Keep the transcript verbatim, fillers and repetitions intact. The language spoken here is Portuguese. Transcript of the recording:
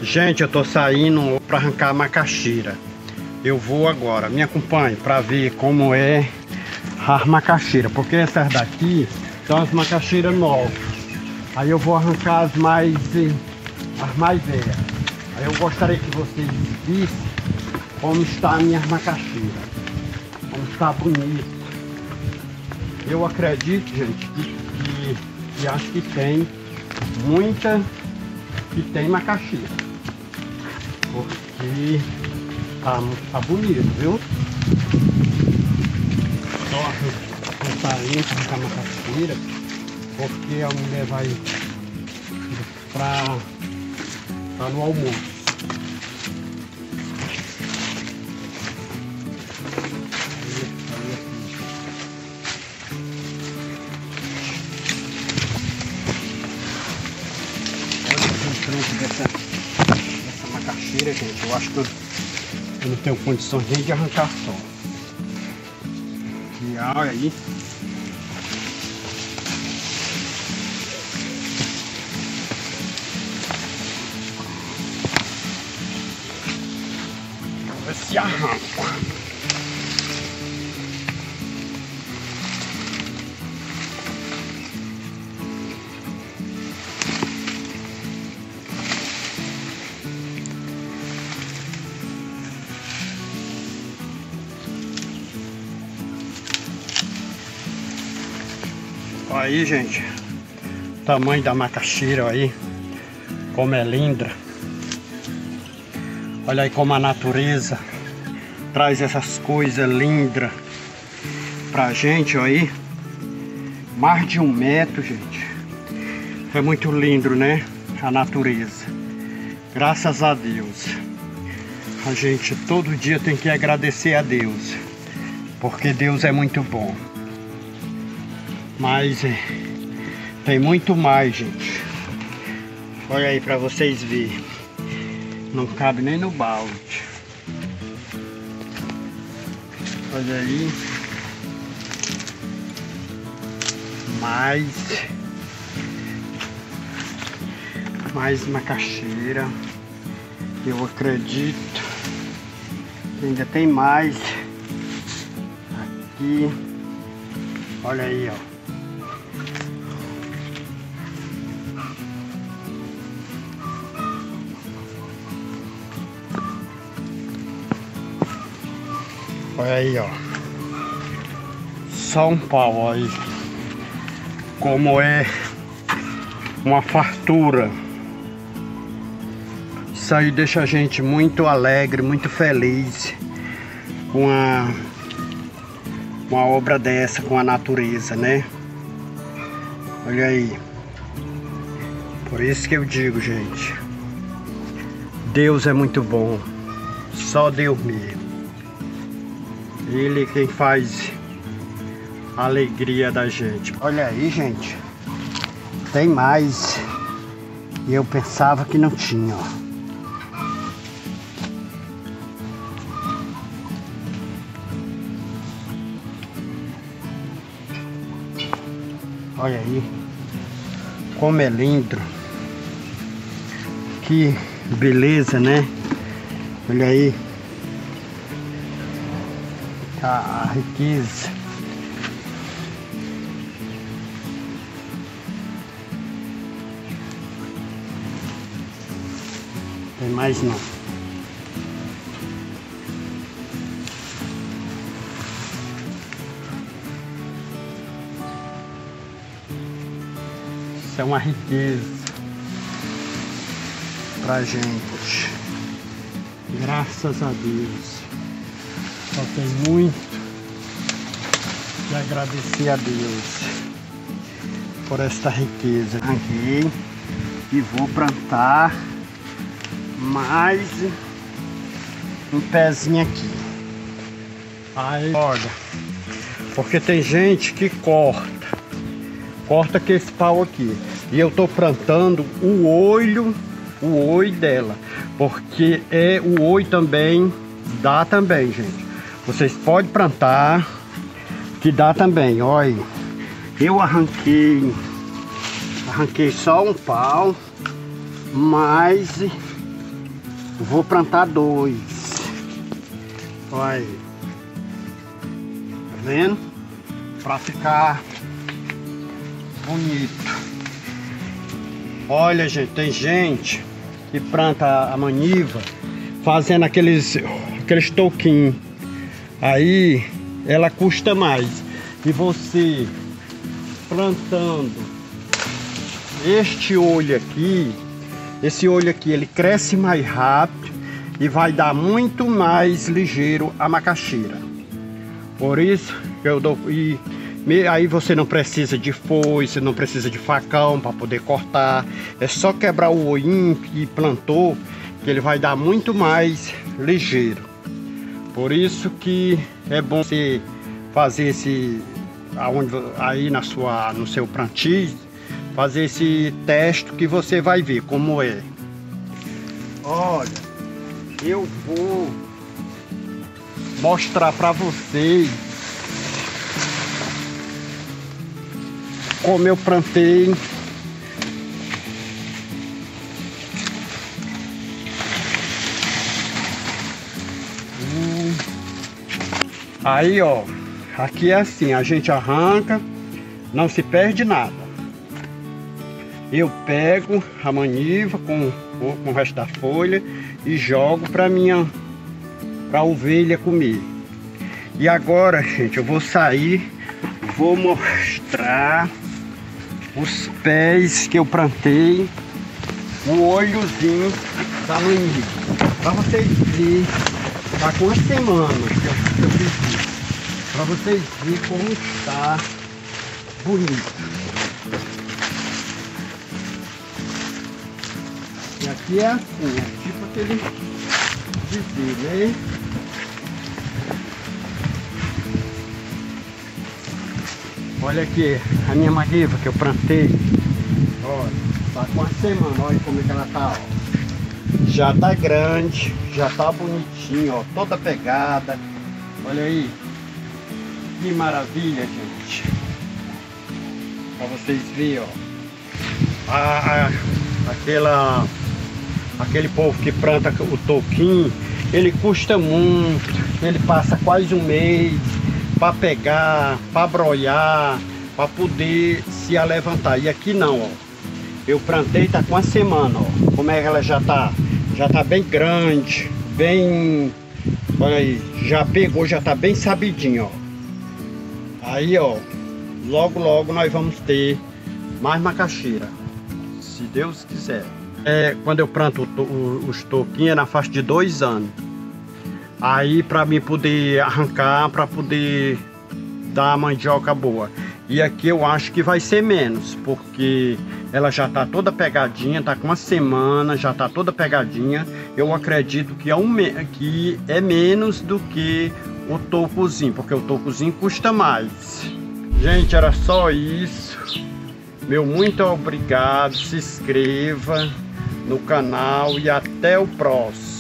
Gente, eu tô saindo para arrancar a macaxeira. Eu vou agora, me acompanhe para ver como é a macaxeira, porque essas daqui são as macaxeiras novas. Aí eu vou arrancar as mais, as mais velhas. Aí eu gostaria que vocês vissem como está a minha macaxeira, como está bonito. Eu acredito, gente, que, que, que acho que tem muita que tem macaxeira, porque tá, tá bonito, viu? Só cortar limpo, arrancar macaxeira, porque a mulher vai pra, pra no almoço. Dessa, dessa macaxeira, gente, eu acho que eu, eu não tenho condições nem de arrancar só. E olha aí. Vamos ver se arranca. Aí, gente, tamanho da macaxeira aí, como é linda. Olha aí como a natureza traz essas coisas lindas pra gente, ó aí. Mais de um metro, gente. É muito lindo, né? A natureza. Graças a Deus. A gente todo dia tem que agradecer a Deus, porque Deus é muito bom. Mas é, tem muito mais, gente. Olha aí pra vocês verem. Não cabe nem no balde. Olha aí. Mais Mais macaxeira. Eu acredito que ainda tem mais aqui. Olha aí, ó. Olha aí, ó. São Paulo aí. Como é uma fartura. Isso aí deixa a gente muito alegre, muito feliz com a uma obra dessa, com a natureza, né? Olha aí. Por isso que eu digo, gente, Deus é muito bom. Só Deus mesmo. Ele é quem faz a alegria da gente. Olha aí, gente. Tem mais. E eu pensava que não tinha, ó. Olha aí. Como é lindo. Que beleza, né? Olha aí. A riqueza. Tem mais não. Isso é uma riqueza pra gente. Graças a Deus. Só tem muito que agradecer a Deus por esta riqueza. Aqui, e vou plantar mais um pezinho aqui. Aí, olha, porque tem gente que corta, corta com esse pau aqui. E eu tô plantando o olho, o oi dela, porque é o oi também, dá também, gente. Vocês podem plantar, que dá também. Olha, eu arranquei, arranquei só um pau, mas Vou plantar dois. Olha aí. Tá vendo? Pra ficar bonito. Olha, gente, tem gente que planta a maniva fazendo aqueles, aqueles toquinhos. Aí ela custa mais. E você plantando este olho aqui, esse olho aqui, ele cresce mais rápido e vai dar muito mais ligeiro a macaxeira. Por isso que eu dou. E aí você não precisa de foice, não precisa de facão para poder cortar. É só quebrar o olhinho que plantou, que ele vai dar muito mais ligeiro. Por isso que é bom você fazer esse aonde, aí na sua, no seu plantio, fazer esse teste que você vai ver como é. Olha, eu vou mostrar para vocês como eu plantei hum. Aí, ó, aqui é assim, a gente arranca, não se perde nada. Eu pego a maniva com, com o resto da folha e jogo para minha para a ovelha comer. E agora, gente, eu vou sair, vou mostrar os pés que eu plantei, o olhozinho da maniva, para vocês verem. Tá com uma semana que eu, que eu fiz isso, para vocês verem como está bonito. E aqui é assim, é tipo aquele dizer, né? Olha aqui a minha maniva que eu plantei. Olha, tá com uma semana, olha como é que ela tá, ó. Já tá grande, já tá bonitinho, ó, toda pegada. Olha aí, que maravilha, gente. Pra vocês verem, ó. A, a, aquela... Aquele povo que planta o toquinho, ele custa muito, ele passa quase um mês para pegar, para broiar, para poder se alevantar. E aqui não, ó. Eu plantei, tá com uma semana, ó. Como é que ela já tá? Já tá bem grande, bem... Olha aí, já pegou, já tá bem sabidinho, ó. Aí, ó, logo, logo nós vamos ter mais macaxeira, se Deus quiser. É, quando eu planto o, o, os toquinhos é na faixa de dois anos. Aí para mim poder arrancar, para poder dar a mandioca boa. E aqui eu acho que vai ser menos, porque ela já tá toda pegadinha, tá com uma semana, já tá toda pegadinha. Eu acredito que é, um, que é menos do que o tocozinho, porque o tocozinho custa mais. Gente, era só isso. Meu muito obrigado, se inscreva no canal e até o próximo.